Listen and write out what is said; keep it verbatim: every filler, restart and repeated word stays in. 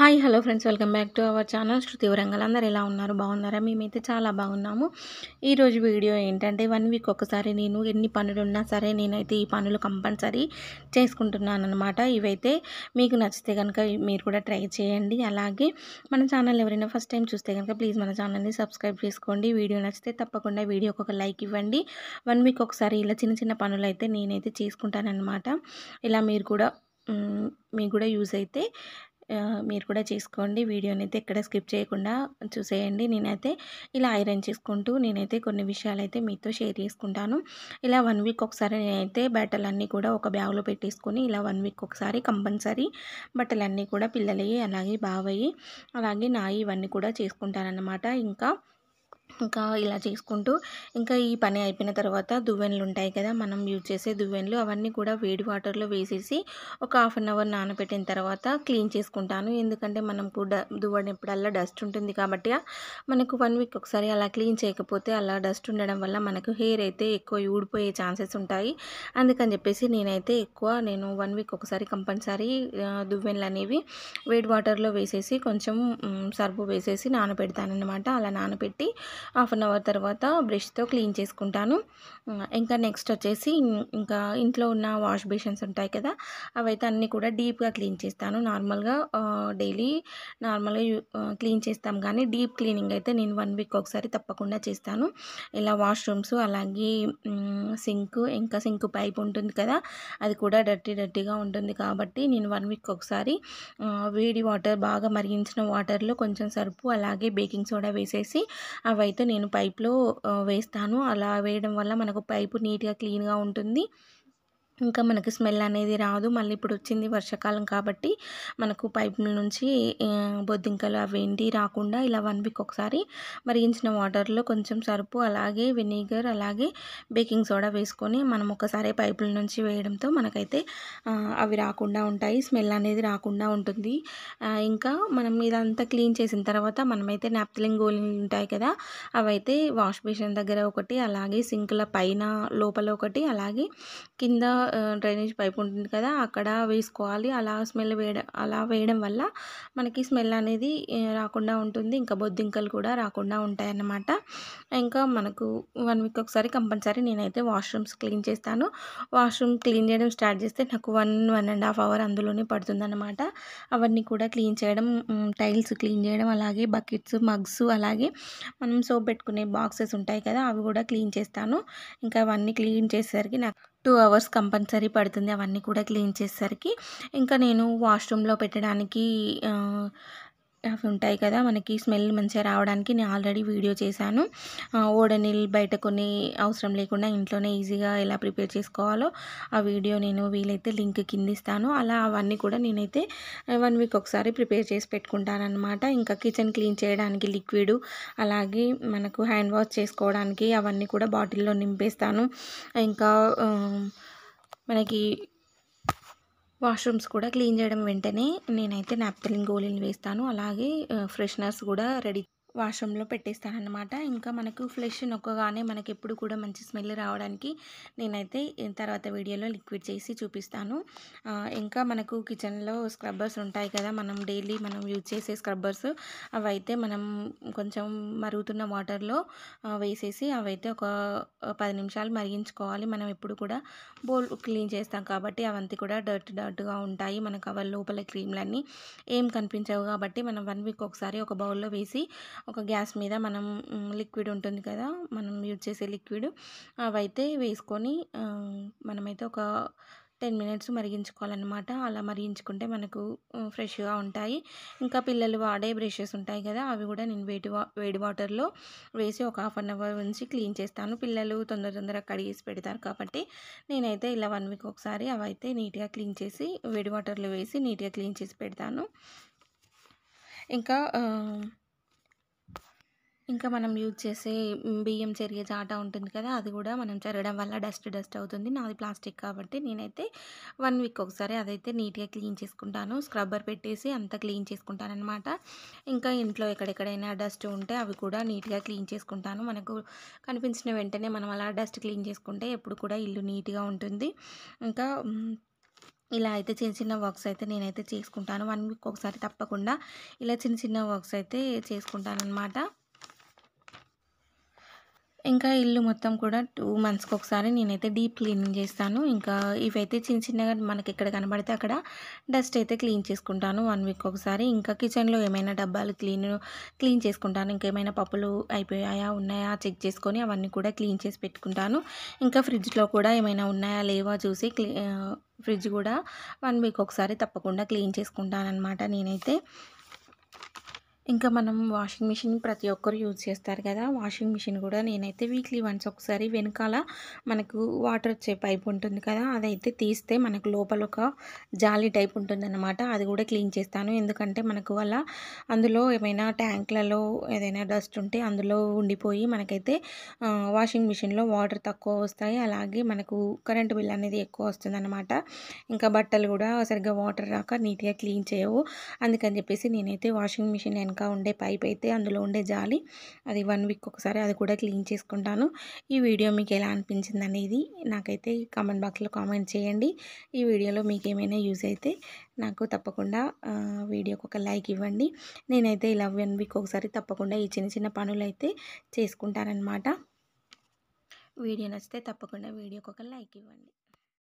Hi hello friends, welcome back to our channel Shruti Warangal. అందరు ఎలా ఉన్నారు? బాగున్నారా? మేమైతే చాలా బాగున్నాము. ఈరోజు వీడియో ఏంటంటే, వన్ వీక్ ఒకసారి నేను ఎన్ని పనులున్నా సరే నేనైతే ఈ పనులు కంపల్సరీ చేసుకుంటున్నాను అనమాట. ఇవైతే మీకు నచ్చితే కనుక మీరు కూడా ట్రై చేయండి. అలాగే మన ఛానల్ ఎవరైనా ఫస్ట్ టైం చూస్తే కనుక ప్లీజ్ మన ఛానల్ని సబ్స్క్రైబ్ చేసుకోండి. వీడియో నచ్చితే తప్పకుండా వీడియోకి ఒక లైక్ ఇవ్వండి. వన్ వీక్ ఒకసారి ఇలా చిన్న చిన్న పనులు అయితే నేనైతే చేసుకుంటానన్నమాట. ఇలా మీరు కూడా మీకు కూడా యూజ్ అయితే మీరు కూడా చేసుకోండి. వీడియోని అయితే ఎక్కడ స్కిప్ చేయకుండా చూసేయండి. నేనైతే ఇలా ఐరన్ చేసుకుంటూ నేనైతే కొన్ని విషయాలైతే మీతో షేర్ చేసుకుంటాను. ఇలా వన్ వీక్ ఒకసారి నేనైతే బట్టలన్నీ కూడా ఒక బ్యాగ్లో పెట్టేసుకొని ఇలా వన్ వీక్ ఒకసారి కంపల్సరీ బట్టలన్నీ కూడా పిల్లలవి, అలాగే బావయ్యి, అలాగే నాయి ఇవన్నీ కూడా చేసుకుంటానన్నమాట. ఇంకా ఇంకా ఇలా చేసుకుంటూ ఇంకా ఈ పని అయిపోయిన తర్వాత దువ్వెనలు ఉంటాయి కదా, మనం యూజ్ చేసే దువ్వెనలు, అవన్నీ కూడా వేడి వాటర్లో వేసేసి ఒక హాఫ్ అన్ అవర్ నానబెట్టిన తర్వాత క్లీన్ చేసుకుంటాను. ఎందుకంటే మనం కూడా దువ్వనప్పుడల్లా డస్ట్ ఉంటుంది కాబట్టి మనకు వన్ వీక్ ఒకసారి అలా క్లీన్ చేయకపోతే అలా డస్ట్ ఉండడం వల్ల మనకు హెయిర్ అయితే ఎక్కువ ఊడిపోయే ఛాన్సెస్ ఉంటాయి. అందుకని చెప్పేసి నేనైతే ఎక్కువ నేను వన్ వీక్ ఒకసారి కంపల్సరీ దువ్వెనలు అనేవి వేడి వాటర్లో వేసేసి కొంచెం సర్పు వేసేసి నానబెడతానన్నమాట. అలా నానబెట్టి హాఫ్ అన్ అవర్ తర్వాత బ్రష్తో క్లీన్ చేసుకుంటాను. ఇంకా నెక్స్ట్ వచ్చేసి ఇంకా ఇంట్లో ఉన్న వాష్ బేషన్స్ ఉంటాయి కదా, అవైతే అన్నీ కూడా డీప్గా క్లీన్ చేస్తాను. నార్మల్గా డైలీ నార్మల్గా క్లీన్ చేస్తాం, కానీ డీప్ క్లీనింగ్ అయితే నేను వన్ వీక్ ఒకసారి తప్పకుండా చేస్తాను. ఇలా వాష్రూమ్స్, అలాగే సింక్, ఇంకా సింక్ పైప్ ఉంటుంది కదా, అది కూడా డర్టీ డర్టీగా ఉంటుంది కాబట్టి నేను వన్ వీక్ ఒకసారి వేడి వాటర్ బాగా మరిగించిన వాటర్లో కొంచెం సర్పు అలాగే బేకింగ్ సోడా వేసేసి అవైతే నేను పైప్లో వేస్తాను. అలా వేయడం వల్ల మనకు పైపు నీట్గా క్లీన్గా ఉంటుంది. ఇంకా మనకి స్మెల్ అనేది రాదు. మళ్ళీ ఇప్పుడు వచ్చింది వర్షాకాలం కాబట్టి మనకు పైపుల నుంచి బొద్దింకలు అవేంటి రాకుండా ఇలా వన్ వీక్ ఒకసారి మరిగించిన వాటర్లో కొంచెం సరుపు, అలాగే వెనిగర్, అలాగే బేకింగ్ సోడా వేసుకొని మనం ఒకసారి పైపుల నుంచి వేయడంతో మనకైతే అవి రాకుండా ఉంటాయి, స్మెల్ అనేది రాకుండా ఉంటుంది. ఇంకా మనం ఇదంతా క్లీన్ చేసిన తర్వాత మనమైతే నాప్థలిన్ గోళీలు ఉంటాయి కదా, అవైతే వాష్ బేసిన్ దగ్గర ఒకటి, అలాగే సింకుల పైన లోపల ఒకటి, అలాగే కింద డ్రైనేజ్ పైప్ ఉంటుంది కదా అక్కడ వేసుకోవాలి. అలా స్మెల్ వేయడం అలా వేయడం వల్ల మనకి స్మెల్ అనేది రాకుండా ఉంటుంది, ఇంకా బొద్దింకలు కూడా రాకుండా ఉంటాయి అన్నమాట. ఇంకా మనకు వన్ వీక్ ఒకసారి కంపల్సరీ నేనైతే వాష్రూమ్స్ క్లీన్ చేస్తాను. వాష్రూమ్ క్లీన్ చేయడం స్టార్ట్ చేస్తే నాకు one one and half hour అందులోనే పడుతుందన్నమాట. అవన్నీ కూడా క్లీన్ చేయడం, టైల్స్ క్లీన్ చేయడం, అలాగే బకెట్స్, మగ్స్, అలాగే మనం సోప్ పెట్టుకునే బాక్సెస్ ఉంటాయి కదా అవి కూడా క్లీన్ చేస్తాను. ఇంకా అవన్నీ క్లీన్ చేసేసరికి నాకు టూ అవర్స్ కంపల్సరీ పడుతుంది అవన్నీ కూడా క్లీన్ చేసేసరికి. ఇంకా నేను వాష్రూమ్లో పెట్టడానికి అవి ఉంటాయి కదా మనకి స్మెల్ మంచిగా రావడానికి నేను ఆల్రెడీ వీడియో చేశాను. ఓడోనిల్ బయట కొన్ని అవసరం లేకుండా ఇంట్లోనే ఈజీగా ఎలా ప్రిపేర్ చేసుకోవాలో ఆ వీడియో నేను వీలైతే లింక్ కింద ఇస్తాను. అలా అవన్నీ కూడా నేనైతే వన్ వీక్ ఒకసారి ప్రిపేర్ చేసి పెట్టుకుంటాను అనమాట. ఇంకా కిచెన్ క్లీన్ చేయడానికి లిక్విడ్, అలాగే మనకు హ్యాండ్ వాష్ చేసుకోవడానికి అవన్నీ కూడా బాటిల్లో నింపేస్తాను. ఇంకా మనకి వాష్రూమ్స్ కూడా క్లీన్ చేయడం వెంటనే నేనైతే నాప్థలిన్ గోళీలు వేస్తాను. అలాగే ఫ్రెషనర్స్ కూడా రెడీ వాష్రూమ్లో పెట్టేస్తానన్నమాట. ఇంకా మనకు ఫ్లెష్ నొక్కగానే మనకి ఎప్పుడు కూడా మంచి స్మెల్ రావడానికి నేనైతే తర్వాత వీడియోలో లిక్విడ్ చేసి చూపిస్తాను. ఇంకా మనకు కిచెన్లో స్క్రబ్బర్స్ ఉంటాయి కదా, మనం డైలీ మనం యూజ్ చేసే స్క్రబ్బర్స్, అవైతే మనం కొంచెం మరుగుతున్న వాటర్లో వేసేసి అవైతే ఒక పది నిమిషాలు మరిగించుకోవాలి. మనం ఎప్పుడు కూడా బౌల్ క్లీన్ చేస్తాం కాబట్టి అవంతా కూడా డర్ట్ డర్ట్గా ఉంటాయి, మనకు అవి లోపల క్రీమ్లన్నీ ఏం కనిపించవు కాబట్టి మనం వన్ వీక్ ఒకసారి ఒక బౌల్లో వేసి ఒక గ్యాస్ మీద మనం లిక్విడ్ ఉంటుంది కదా మనం యూజ్ చేసే లిక్విడ్, అవైతే వేసుకొని మనమైతే ఒక టెన్ మినిట్స్ మరిగించుకోవాలన్నమాట. అలా మరిగించుకుంటే మనకు ఫ్రెష్గా ఉంటాయి. ఇంకా పిల్లలు వాడే బ్రషెస్ ఉంటాయి కదా అవి కూడా నేను వేడి వా వేడి వాటర్లో వేసి ఒక హాఫ్ అన్ అవర్ నుంచి క్లీన్ చేస్తాను. పిల్లలు తొందర తొందరగా కడిగేసి పెడతారు కాబట్టి నేనైతే ఇలా వన్ వీక్ ఒకసారి అవైతే నీట్గా క్లీన్ చేసి వేడి వాటర్లో వేసి నీట్గా క్లీన్ చేసి పెడతాను. ఇంకా ఇంకా మనం యూజ్ చేసే బియ్యం చెరిగే చాట ఉంటుంది కదా అది కూడా మనం చెరగడం వల్ల డస్ట్ డస్ట్ అవుతుంది. నాది ప్లాస్టిక్ కాబట్టి నేనైతే వన్ వీక్ ఒకసారి అదైతే నీట్గా క్లీన్ చేసుకుంటాను. స్క్రబ్బర్ పెట్టేసి అంతా క్లీన్ చేసుకుంటాను అనమాట. ఇంకా ఇంట్లో ఎక్కడెక్కడైనా డస్ట్ ఉంటే అవి కూడా నీట్గా క్లీన్ చేసుకుంటాను. మనకు కనిపించిన వెంటనే మనం అలా డస్ట్ క్లీన్ చేసుకుంటే ఎప్పుడు కూడా ఇల్లు నీట్గా ఉంటుంది. ఇంకా ఇలా అయితే చిన్న చిన్న వర్క్స్ అయితే నేనైతే చేసుకుంటాను. వన్ వీక్ ఒకసారి తప్పకుండా ఇలా చిన్న చిన్న వర్క్స్ అయితే చేసుకుంటాననమాట. ఇంకా ఇల్లు మొత్తం కూడా టూ మంత్స్‌కి ఒకసారి నేనైతే డీప్ క్లీనింగ్ చేస్తాను. ఇంకా ఇవైతే చిన్న చిన్నగా మనకి ఎక్కడ కనబడితే అక్కడ డస్ట్ అయితే క్లీన్ చేసుకుంటాను వన్ వీక్ ఒకసారి. ఇంకా కిచెన్‌లో ఏమైనా డబ్బాలు క్లీన్ క్లీన్ చేసుకుంటాను. ఇంకేమైనా పప్పులు అయిపోయాయా, ఉన్నాయా చెక్ చేసుకొని అవన్నీ కూడా క్లీన్ చేసి పెట్టుకుంటాను. ఇంకా ఫ్రిడ్జ్‌లో కూడా ఏమైనా ఉన్నాయా లేవా చూసి క్లీ ఆహ్, ఫ్రిడ్జ్ కూడా వన్ వీక్ ఒకసారి తప్పకుండా క్లీన్ చేసుకుంటాననమాట నేనైతే. ఇంకా మనం వాషింగ్ మిషన్ ప్రతి ఒక్కరు యూజ్ చేస్తారు కదా! వాషింగ్ మిషన్ కూడా నేనైతే వీక్లీ వన్స్ ఒకసారి వెనకాల మనకు వాటర్ వచ్చే పైప్ ఉంటుంది కదా! అదైతే తీస్తే మనకు లోపల ఒక జాలి టైప్ ఉంటుందన్నమాట. అది కూడా క్లీన్ చేస్తాను. ఎందుకంటే మనకు అలా అందులో ఏమైనా ట్యాంక్‌లలో ఏదైనా డస్ట్ ఉంటే అందులో ఉండిపోయి మనకైతే ఆహ్, వాషింగ్ మిషన్‌లో వాటర్ తక్కువ వస్తాయి. అలాగే మనకు కరెంట్ బిల్ అనేది ఎక్కువ వస్తుందన్నమాట. ఇంకా బట్టలు కూడా సరిగ్గా వాటర్ రాక నీట్‌గా క్లీన్ చేయవు. అందుకని చెప్పేసి నేనైతే వాషింగ్ మిషన్ వెనక ఉండే పైప్ అయితే అందులో ఉండే జాలి అది వన్ వీక్ ఒకసారి అది కూడా క్లీన్ చేసుకుంటాను. ఈ వీడియో మీకు ఎలా అనిపించింది అనేది నాకైతే కామెంట్ బాక్స్‌లో కామెంట్ చేయండి. ఈ వీడియోలో మీకు ఏమైనా యూజ్ అయితే నాకు తప్పకుండా ఆహ్, వీడియోకి ఒక లైక్ ఇవ్వండి. నేనైతే ఇలా వన్ వీక్ ఒకసారి తప్పకుండా ఈ చిన్న చిన్న పనులైతే చేసుకుంటాననమాట. వీడియో నచ్చితే తప్పకుండా వీడియోకి ఒక లైక్ ఇవ్వండి.